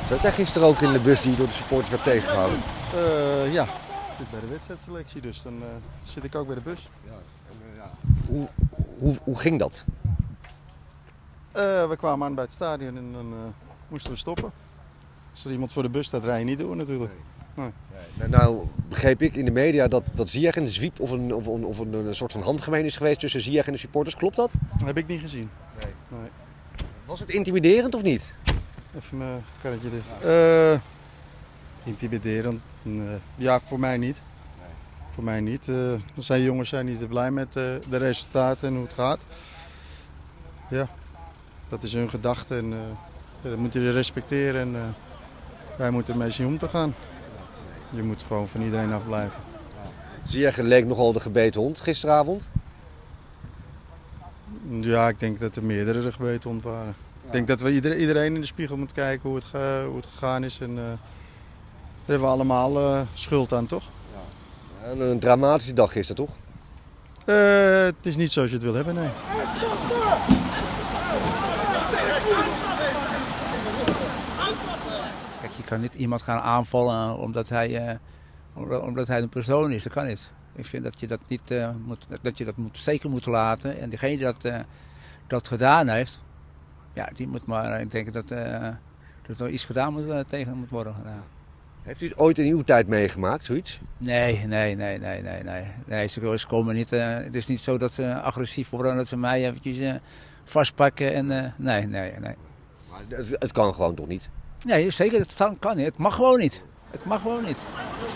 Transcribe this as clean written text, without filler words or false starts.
Zat jij gisteren ook in de bus die door de supporters werd tegengehouden? Ja, ik zit bij de wedstrijdselectie, dus dan zit ik ook bij de bus. Hoe ging dat? We kwamen aan bij het stadion en dan moesten we stoppen. Als er iemand voor de bus staat, rij je niet door natuurlijk. Nee. Nou begreep ik in de media dat Ziyech een zwiep of een soort van handgemeen is geweest tussen Ziyech en de supporters. Klopt dat? Dat heb ik niet gezien. Nee. Was het intimiderend of niet? Even mijn karretje dicht. Intimiderend? Ja, voor mij niet. Nee. Voor mij niet. Zijn jongens zijn niet blij met de resultaten en hoe het gaat. Ja, dat is hun gedachte en dat moet je respecteren en wij moeten ermee zien om te gaan. Je moet gewoon van iedereen afblijven. Ziyech leek nogal de gebeten hond gisteravond. Ja, ik denk dat er meerdere de gebeten hond waren. Ja. Ik denk dat we iedereen in de spiegel moet kijken hoe het gegaan is. En, daar hebben we allemaal schuld aan, toch? Ja. Een dramatische dag gisteren, toch? Het is niet zoals je het wil hebben, nee. Kijk, je kan niet iemand gaan aanvallen omdat hij een persoon is. Dat kan niet. Ik vind dat je dat niet zeker moet laten. En degene die dat gedaan heeft, ja, die moet maar. Ik denk dat er nog iets gedaan tegen moet worden gedaan. Heeft u het ooit in uw tijd meegemaakt, zoiets? Nee, ze komen niet. Het is niet zo dat ze agressief worden, dat ze mij eventjes vastpakken. En, nee. Maar het kan gewoon toch niet? Nee, zeker, het kan niet. Het mag gewoon niet. Het mag gewoon niet.